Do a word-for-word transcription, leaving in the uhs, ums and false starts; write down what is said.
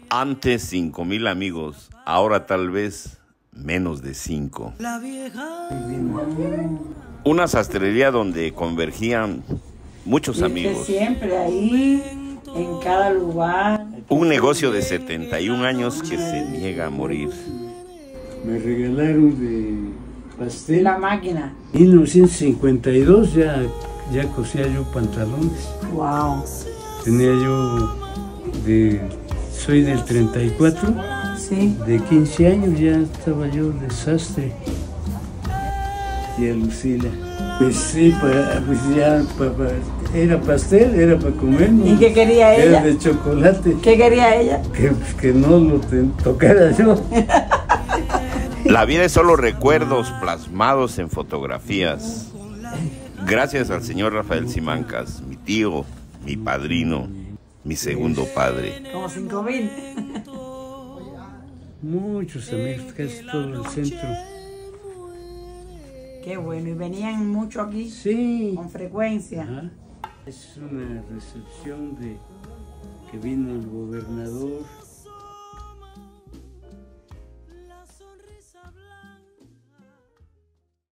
Antes cinco mil amigos, ahora tal vez menos de cinco. Una sastrería donde convergían muchos amigos. Siempre ahí, en cada lugar. Un negocio de setenta y un años que se niega a morir. Me regalaron de pastel. La máquina. En mil novecientos cincuenta y dos ya, ya cosía yo pantalones. Wow. Tenía yo de... Soy del treinta y cuatro. Sí. De quince años ya estaba yo de sastre. Tía Lucila. Pues sí, pa, pues ya pa, pa, era pastel, era para comer. ¿Y qué quería ella? Era de chocolate. ¿Qué quería ella? Que, que no lo te, tocara yo. La vida es solo recuerdos plasmados en fotografías. Gracias al señor Rafael Simancas, mi tío, mi padrino, mi segundo padre. Como cinco mil. Muchos amigos, casi todo el centro. Qué bueno, ¿y venían mucho aquí? Sí. Con frecuencia. Ajá. Es una recepción de que vino el gobernador.